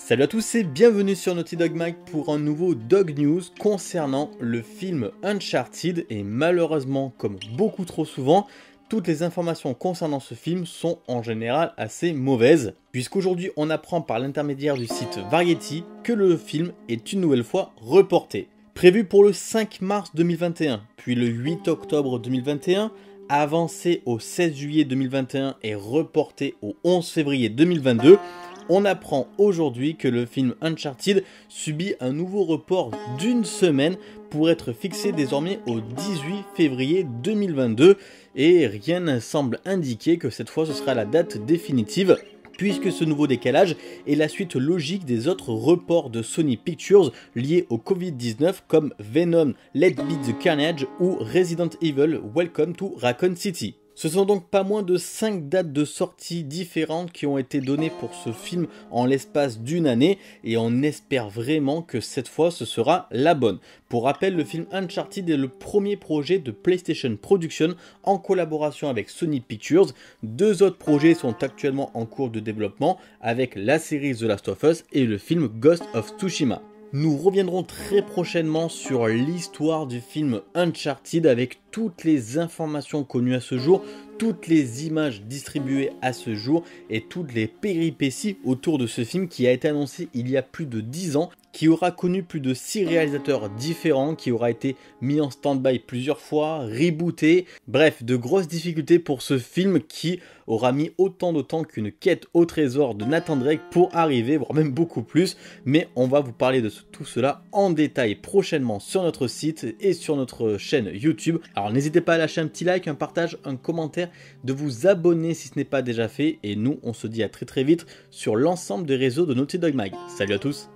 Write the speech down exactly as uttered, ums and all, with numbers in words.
Salut à tous et bienvenue sur Naughty Dog Mag pour un nouveau Dog News concernant le film Uncharted. Et malheureusement, comme beaucoup trop souvent, toutes les informations concernant ce film sont en général assez mauvaises, puisqu'aujourd'hui on apprend par l'intermédiaire du site Variety que le film est une nouvelle fois reporté. Prévu pour le cinq mars deux mille vingt et un, puis le huit octobre deux mille vingt et un, avancé au seize juillet deux mille vingt et un et reporté au onze février deux mille vingt-deux, on apprend aujourd'hui que le film Uncharted subit un nouveau report d'une semaine pour être fixé désormais au dix-huit février deux mille vingt-deux, et rien ne semble indiquer que cette fois ce sera la date définitive, puisque ce nouveau décalage est la suite logique des autres reports de Sony Pictures liés au Covid dix-neuf comme Venom, Let Be the Carnage ou Resident Evil Welcome to Raccoon City. Ce sont donc pas moins de cinq dates de sortie différentes qui ont été données pour ce film en l'espace d'une année, et on espère vraiment que cette fois ce sera la bonne. Pour rappel, le film Uncharted est le premier projet de PlayStation Production en collaboration avec Sony Pictures. Deux autres projets sont actuellement en cours de développement avec la série The Last of Us et le film Ghost of Tsushima. Nous reviendrons très prochainement sur l'histoire du film Uncharted avec toutes les informations connues à ce jour, toutes les images distribuées à ce jour et toutes les péripéties autour de ce film qui a été annoncé il y a plus de dix ans, qui aura connu plus de six réalisateurs différents, qui aura été mis en stand-by plusieurs fois, rebooté. Bref, de grosses difficultés pour ce film qui aura mis autant de temps qu'une quête au trésor de Nathan Drake pour arriver, voire même beaucoup plus. Mais on va vous parler de tout cela en détail prochainement sur notre site et sur notre chaîne YouTube. Alors n'hésitez pas à lâcher un petit like, un partage, un commentaire, de vous abonner si ce n'est pas déjà fait. Et nous, on se dit à très très vite sur l'ensemble des réseaux de Naughty Dog Mag. Salut à tous!